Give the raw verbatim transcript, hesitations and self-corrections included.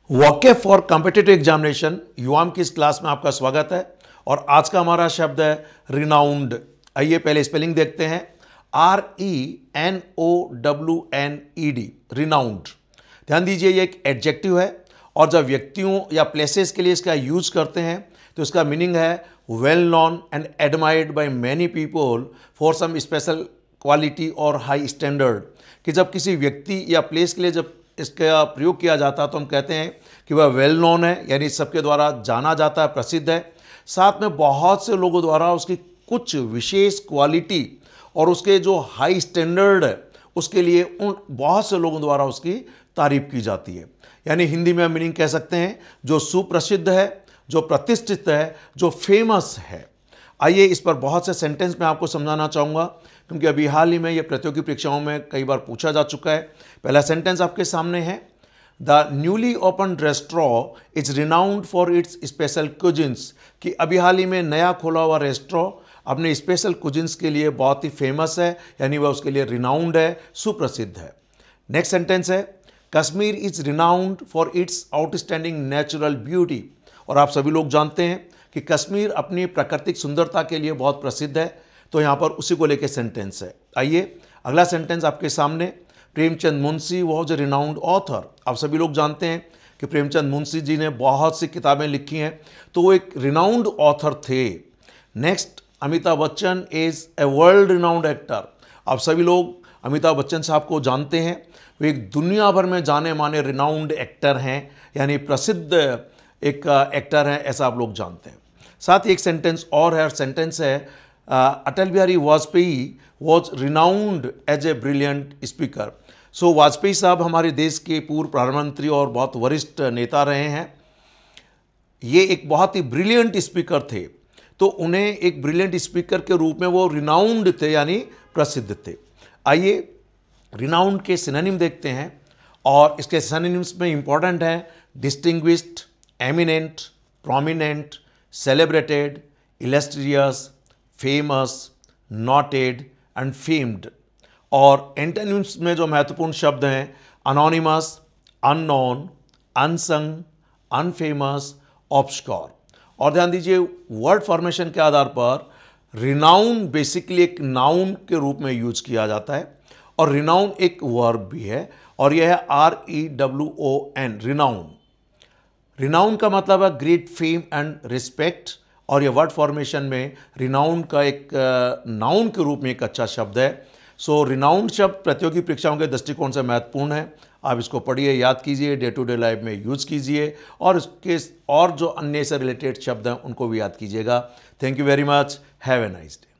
Vocab for competitive examination युवाम की इस क्लास में आपका स्वागत है। और आज का हमारा शब्द है रिनाउंड। आइए पहले स्पेलिंग देखते हैं। R E N O W N E D, renowned. ध्यान दीजिए ये एक एडजेक्टिव है और जब व्यक्तियों या प्लेसेस के लिए इसका यूज करते हैं तो इसका मीनिंग है well known and admired by many people for some special quality और हाई स्टैंडर्ड। कि जब किसी व्यक्ति या प्लेस के लिए जब इसका प्रयोग किया जाता है तो हम कहते हैं कि वह वेल नोन है, यानी सबके द्वारा जाना जाता है, प्रसिद्ध है। साथ में बहुत से लोगों द्वारा उसकी कुछ विशेष क्वालिटी और उसके जो हाई स्टैंडर्ड है उसके लिए उन बहुत से लोगों द्वारा उसकी तारीफ की जाती है। यानी हिंदी में हम मीनिंग कह सकते हैं जो सुप्रसिद्ध है, जो प्रतिष्ठित है, जो फेमस है। आइए इस पर बहुत से सेंटेंस मैं आपको समझाना चाहूँगा क्योंकि अभी हाल ही में ये प्रतियोगी परीक्षाओं में कई बार पूछा जा चुका है। पहला सेंटेंस आपके सामने है, the newly open restaurant is renowned for its special cuisines. कि अभी हाल ही में नया खोला हुआ रेस्टोरेंट अपने स्पेशल कुजिन्स के लिए बहुत ही फेमस है, यानी वह उसके लिए रिनाउंड है, सुप्रसिद्ध है। नेक्स्ट सेंटेंस है, Kashmir is renowned for its outstanding natural beauty. और आप सभी लोग जानते हैं कि कश्मीर अपनी प्राकृतिक सुंदरता के लिए बहुत प्रसिद्ध है, तो यहाँ पर उसी को लेकर सेंटेंस है। आइए अगला सेंटेंस आपके सामने, Premchand Munshi was a renowned author. आप सभी लोग जानते हैं कि प्रेमचंद मुंशी जी ने बहुत सी किताबें लिखी हैं, तो वो एक रिनाउंड ऑथर थे। Next, Amitabh Bachchan is a world renowned actor. आप सभी लोग अमिताभ बच्चन साहब को जानते हैं, वो एक दुनिया भर में जाने माने रिनाउंड एक्टर हैं, यानी प्रसिद्ध एक एक्टर हैं, ऐसा आप लोग जानते हैं। साथ ही एक सेंटेंस और है, सेंटेंस है Atal Bihari Vajpayee was renowned as a brilliant speaker. So Vajpayee साहब हमारे देश के पूर्व प्रधानमंत्री और बहुत वरिष्ठ नेता रहे हैं। ये एक बहुत ही ब्रिलियंट स्पीकर थे, तो उन्हें एक ब्रिलियंट स्पीकर के रूप में वो रिनाउंड थे, यानी प्रसिद्ध थे। आइए रिनाउंड के सिनोनिम देखते हैं और इसके सिनोनिम्स में इंपॉर्टेंट हैं distinguished, eminent, prominent, celebrated, illustrious, famous, noted and famed. और एंटोनिम्स में जो महत्वपूर्ण शब्द हैं anonymous, unknown, unsung, unfamous, obscure. और ध्यान दीजिए वर्ड फॉर्मेशन के आधार पर रिनाउन बेसिकली एक नाउन के रूप में यूज किया जाता है और रिनाउन एक वर्ब भी है और यह है R E W O N, renown. Renown का मतलब है ग्रेट फेम एंड रिस्पेक्ट, और ये वर्ड फॉर्मेशन में रिनाउन का एक नाउन के रूप में एक अच्छा शब्द है। सो रिनाउन शब्द प्रतियोगी परीक्षाओं के दृष्टिकोण से महत्वपूर्ण है। आप इसको पढ़िए, याद कीजिए, डे टू डे लाइफ में यूज कीजिए और इसके और जो अन्य से रिलेटेड शब्द हैं उनको भी याद कीजिएगा। Thank you very much, have a nice day.